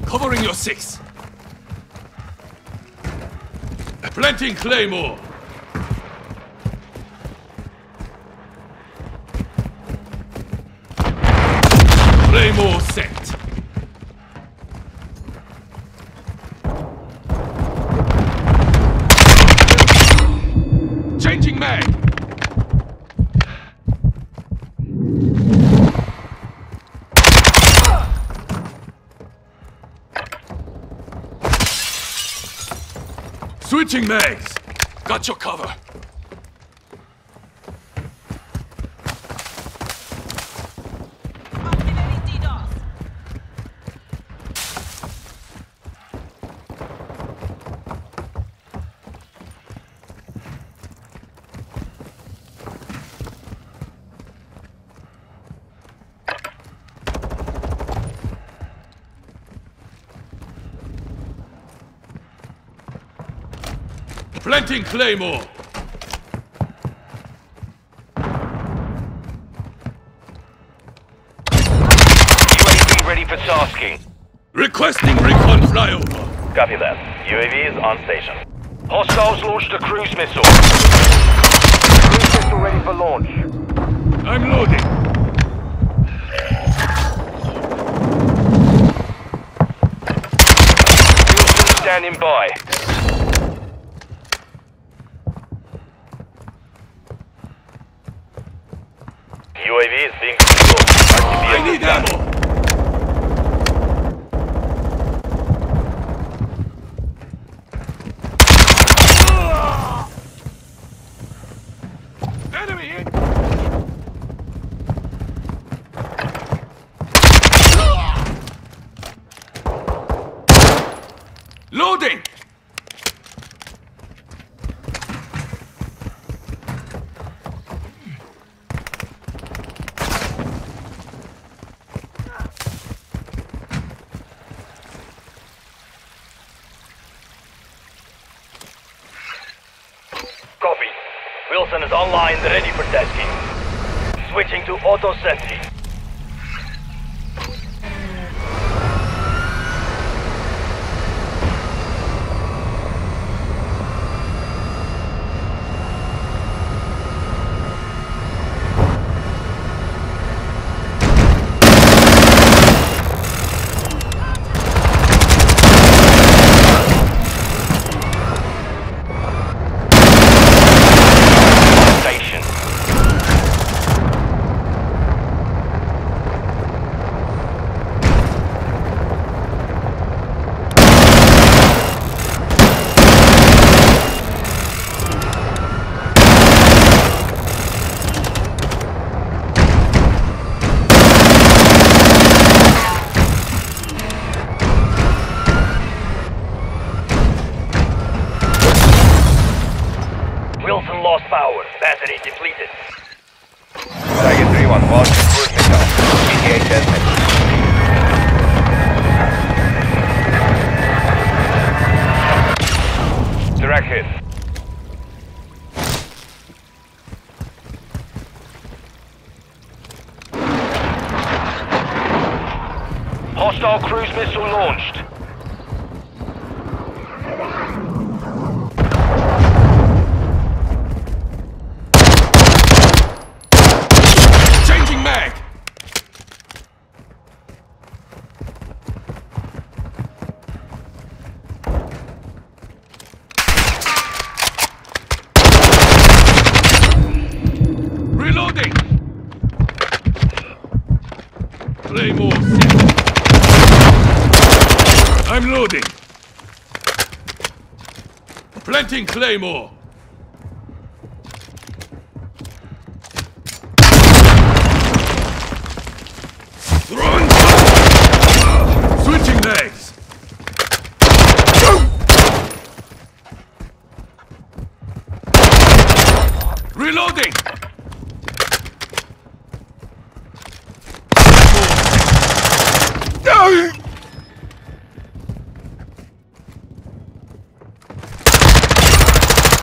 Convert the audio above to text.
Covering your six. Planting Claymore. Claymore set. Changing mag. Switching mags. Got your cover. Planting Claymore! UAV ready for tasking. Requesting recon flyover. Copy that. UAV is on station. Hostiles launched a cruise missile. Cruise missile ready for launch. I'm loading. Houston standing by. UAV is being controlled. I need ammo! Enemy in! Loading! Copy. Wilson is online, ready for tasking. Switching to auto sentry. Wilson lost power. Battery depleted. Target 3-1, watch cruise missile. ETA 10 minutes. Direct hit. Hostile cruise missile launched. Changing mag! Reloading! Claymore set. I'm loading. Planting Claymore. Throwing. Switching legs. Reloading.